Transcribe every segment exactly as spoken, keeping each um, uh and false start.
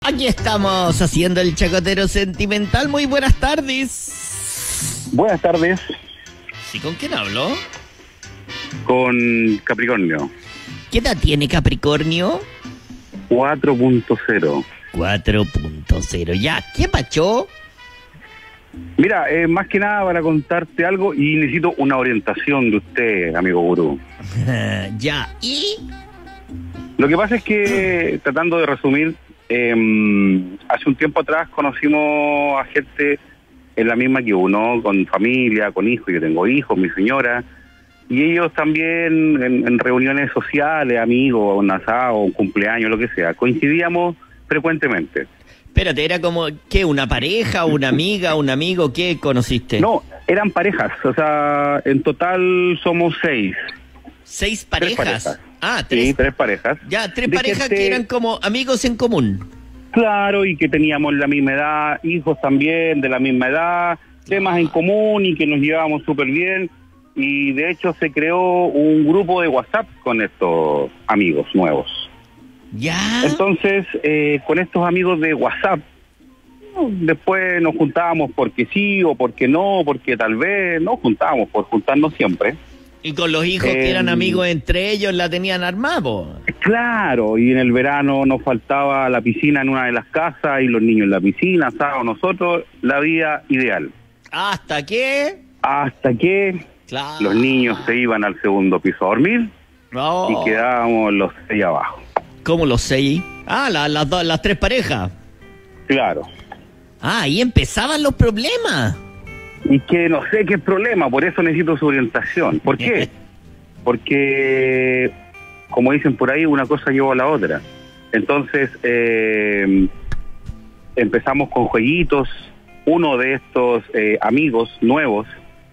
Aquí estamos haciendo el chacotero sentimental. Muy buenas tardes. Buenas tardes. ¿Sí, con quién hablo? Con Capricornio. ¿Qué edad tiene Capricornio? cuatro punto cero. cuatro punto cero. Ya, ¿qué pachó? Mira, eh, más que nada para contarte algo y necesito una orientación de usted, amigo gurú. Ya, ¿y? Lo que pasa es que, tratando de resumir, eh, hace un tiempo atrás conocimos a gente en la misma que uno, con familia, con hijos. Yo tengo hijos, mi señora, y ellos también en, en reuniones sociales, amigos, un asado, un cumpleaños, lo que sea, coincidíamos frecuentemente. Espérate, ¿era como, qué, una pareja, una amiga, un amigo? ¿Qué conociste? No, eran parejas, o sea, en total somos seis. ¿Seis parejas? Tres parejas. Ah, tres. Sí, tres parejas. Ya, tres De parejas gente- que eran como amigos en común. Claro, y que teníamos la misma edad, hijos también de la misma edad, temas en común y que nos llevábamos súper bien. Y de hecho se creó un grupo de WhatsApp con estos amigos nuevos. Ya. Entonces, eh, con estos amigos de WhatsApp, después nos juntábamos porque sí o porque no, porque tal vez nos juntábamos por juntarnos siempre. Y con los hijos que Eh, eran amigos entre ellos la tenían armada, po. Claro, y en el verano nos faltaba la piscina en una de las casas y los niños en la piscina, sábado nosotros, la vida ideal. ¿Hasta qué? Hasta que Claro. los niños se iban al segundo piso a dormir No. y quedábamos los seis abajo. ¿Cómo los seis? Ah, la- las dos, las tres parejas. Claro. Ah, ahí empezaban los problemas. Y que no sé qué problema, por eso necesito su orientación. ¿Por qué? Porque, como dicen por ahí, una cosa llevó a la otra. Entonces, eh, empezamos con jueguitos. Uno de estos eh, amigos nuevos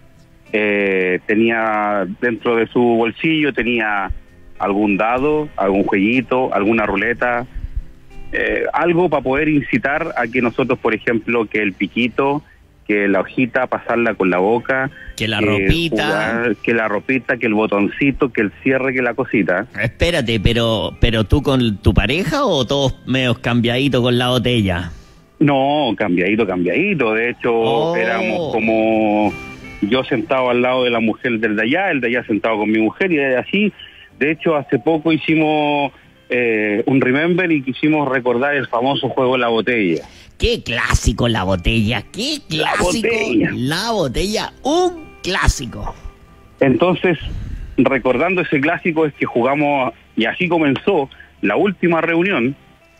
eh, tenía dentro de su bolsillo, tenía algún dado, algún jueguito, alguna ruleta, eh, algo para poder incitar a que nosotros, por ejemplo, que el piquito, que la hojita, pasarla con la boca, Que la eh, ropita. jugar, que la ropita, que el botoncito, que el cierre, que la cosita. Espérate, pero pero tú con tu pareja o todos medios cambiaditos con la botella? No, cambiadito, cambiadito. De hecho, Oh. éramos como yo sentado al lado de la mujer del de allá, el de allá sentado con mi mujer, y así. De hecho, hace poco hicimos eh, un remember y quisimos recordar el famoso juego de la botella. Qué clásico la botella, qué La clásico botella. la botella, un clásico. Entonces, recordando ese clásico es que jugamos, y así comenzó la última reunión,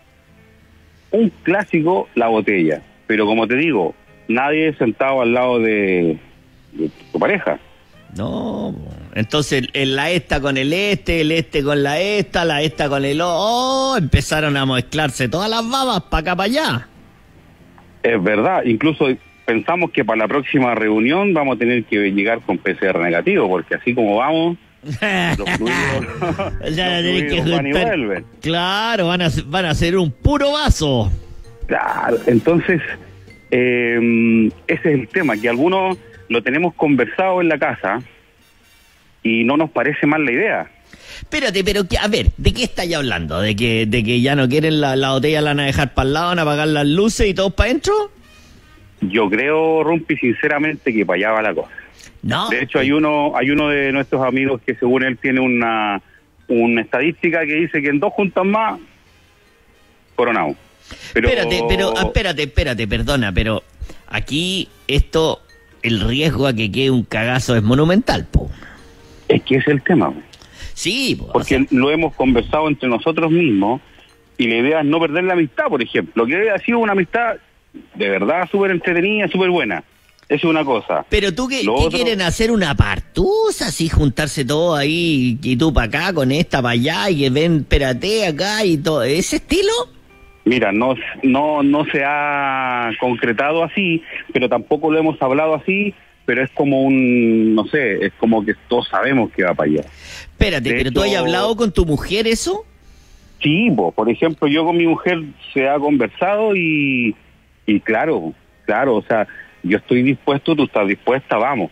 un clásico, la botella. Pero como te digo, nadie sentado al lado de, de tu pareja. No, entonces en la esta con el este, el este con la esta, la esta con el o, oh, empezaron a mezclarse todas las babas para acá, para allá. Es verdad, incluso pensamos que para la próxima reunión vamos a tener que llegar con P C R negativo, porque así como vamos, los fluidos, Ya la los tenés que fluidos van y juntar. vuelven. Claro, van a, van a hacer un puro vaso. Claro, entonces, eh, ese es el tema, que algunos lo tenemos conversado en la casa y no nos parece mal la idea. Espérate, pero que, a ver, ¿de qué estáis hablando? ¿De que, de que ya no quieren la, la botella, la van a dejar para el lado, van a apagar las luces y todos para adentro? Yo creo, Rumpi, sinceramente, que para allá va la cosa. No. De hecho, hay uno hay uno de nuestros amigos que según él tiene una, una estadística que dice que en dos juntas más, coronado. Pero... Espérate, pero, ah, espérate, espérate, perdona, pero aquí esto, el riesgo a que quede un cagazo es monumental, po. Es que ese es el tema, Sí, po, porque o sea, lo hemos conversado entre nosotros mismos y la idea es no perder la amistad, por ejemplo, que ha sido una amistad de verdad súper entretenida, súper buena. Eso es una cosa. pero tú, ¿qué, Lo ¿qué otro- quieren hacer? ¿Una partusa? Así juntarse todos ahí y tú para acá, con esta para allá y que ven, espérate acá y todo, ¿ese estilo? Mira, no, no, no se ha concretado así, pero tampoco lo hemos hablado así, pero es como un, no sé, es como que todos sabemos que va para allá. Espérate, De pero tú has hecho- hablado con tu mujer eso? Sí, po, por ejemplo, yo con mi mujer se ha conversado y, y claro, claro, o sea, yo estoy dispuesto, tú estás dispuesta, vamos.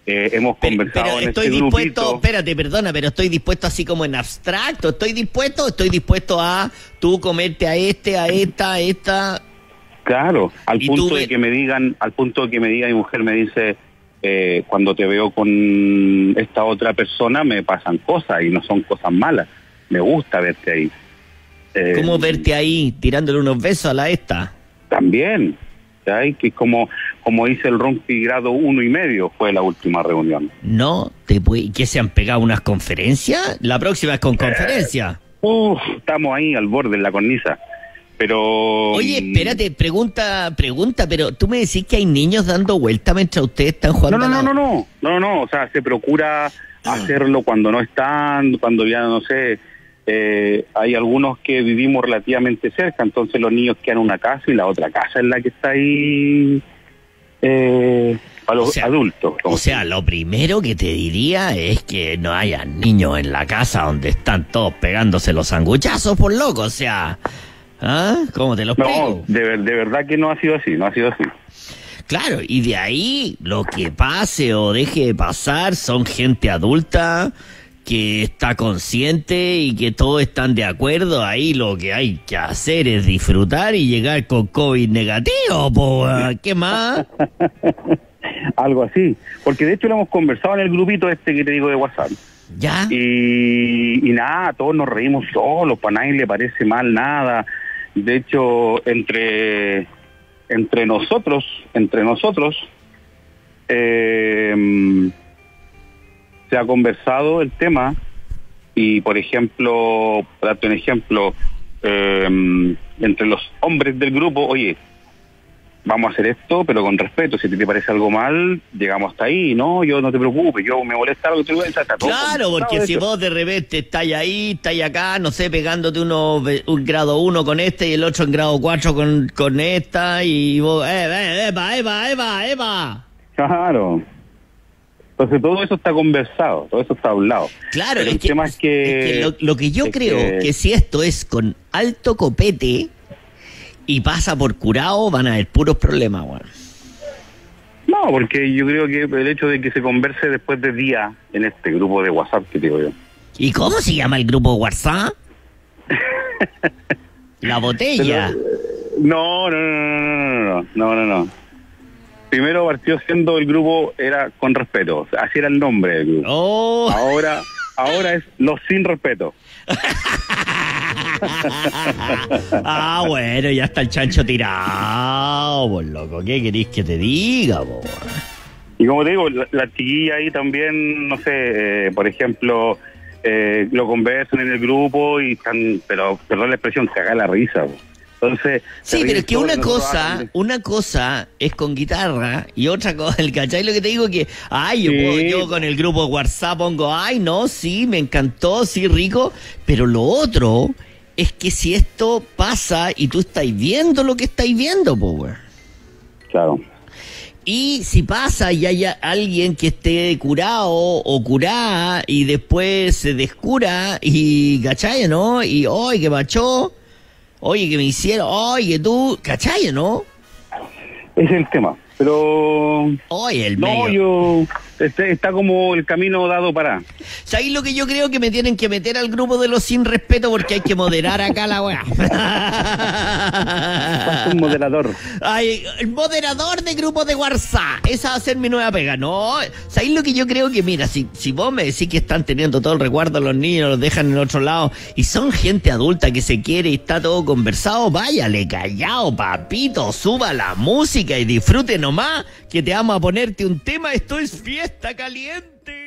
eh, hemos pero, conversado pero en estoy este dispuesto, grupito. espérate, perdona, pero estoy dispuesto así como en abstracto, estoy dispuesto, estoy dispuesto a tú comerte a este, a esta, a esta. Claro, al Y punto tú de ve- que me digan, al punto de que me diga mi mujer, me dice, eh, cuando te veo con esta otra persona me pasan cosas y no son cosas malas. Me gusta verte ahí. Eh, ¿Cómo verte ahí tirándole unos besos a la esta? También, ¿sabes? Que como como dice el Rompi grado uno y medio fue la última reunión. No, te puede, ¿qué se han pegado unas conferencias? La próxima es con conferencia. Uf, estamos ahí al borde de la cornisa. Pero... Oye, espérate, pregunta, pregunta, pero tú me decís que hay niños dando vuelta mientras ustedes están jugando. No, no, a no, la- no, no, no, no, o sea, se procura hacerlo cuando no están, cuando ya no sé, eh, hay algunos que vivimos relativamente cerca, entonces los niños quedan en una casa y la otra casa es la que está ahí eh, para los O sea, adultos. como O sea, lo primero que te diría es que no haya niños en la casa donde están todos pegándose los sanguchazos por loco, o sea, ¿ah? ¿Cómo te lo No, explico? de, ver- de verdad que no ha sido así, no ha sido así. Claro, y de ahí lo que pase o deje de pasar son gente adulta que está consciente y que todos están de acuerdo. Ahí lo que hay que hacer es disfrutar y llegar con COVID negativo, pues, ¿qué más? Algo así, porque de hecho lo hemos conversado en el grupito este que te digo de WhatsApp. ¿Ya? Y, y nada, todos nos reímos solos, para nadie le parece mal nada. De hecho, entre entre nosotros, entre nosotros, eh, se ha conversado el tema y, por ejemplo, para darte un ejemplo, eh, entre los hombres del grupo, oye, vamos a hacer esto, pero con respeto. Si te, te parece algo mal, llegamos hasta ahí. No, yo no te preocupes, yo me molesta algo que te está todo Claro, porque conversado, si de hecho. vos de repente estáis ahí, estáis acá, no sé, pegándote uno un grado uno con este y el otro en grado cuatro con, con esta y vos, eh, eh, epa, epa, epa, epa. Claro. Entonces todo eso está conversado, todo eso está hablado. Claro, Pero es el que, tema es que, es que lo, lo que yo es creo que- que... si esto es con alto copete y pasa por curado, van a haber puros problemas, weón. No, porque yo creo que el hecho de que se converse después de días en este grupo de WhatsApp que digo yo. ¿Y cómo se llama el grupo WhatsApp? La botella. No, no, no, no, no, no, no, no, no. Primero partió siendo el grupo, era con respeto, o sea, así era el nombre del grupo. Oh. Ahora, ahora es los sin respeto. Ah, bueno, ya está el chancho tirado, por loco. ¿Qué querís que te diga, po? Y como te digo, la, la chiquilla ahí también, no sé, eh, por ejemplo, eh, lo conversan en el grupo y están, pero perdón la expresión, caga la risa. Po. Entonces, Sí, se pero ríen es que todos, una nosotros cosa, hablamos una cosa es con guitarra y otra cosa, el cachai, lo que te digo que, ay, yo, Sí. puedo- yo con el grupo WhatsApp pongo, ay, no, sí, me encantó, sí, rico, pero lo otro es que si esto pasa y tú estáis viendo lo que estáis viendo, po, weón. de- Claro. Y si pasa y hay a- alguien que esté curado o curada y después se descura y, ¿cachai, no? Y, oye, que machó, oye, que me hicieron, oye, que tú, ¿cachai, no? Ese es el tema. Pero Oye, el no, medio. yo este, está como el camino dado para. ¿Sabéis lo que yo creo que me tienen que meter al grupo de los sin respeto porque hay que moderar acá la weá? Un moderador. Ay, el moderador de grupos de WhatsApp. Esa va a ser mi nueva pega. No, ¿sabéis lo que yo creo que, mira, si, si vos me decís que están teniendo todo el recuerdo los niños, los dejan en otro lado y son gente adulta que se quiere y está todo conversado, váyale callado, papito, suba la música y disfrute nomás, que te vamos a ponerte un tema. Esto es Fiesta Caliente.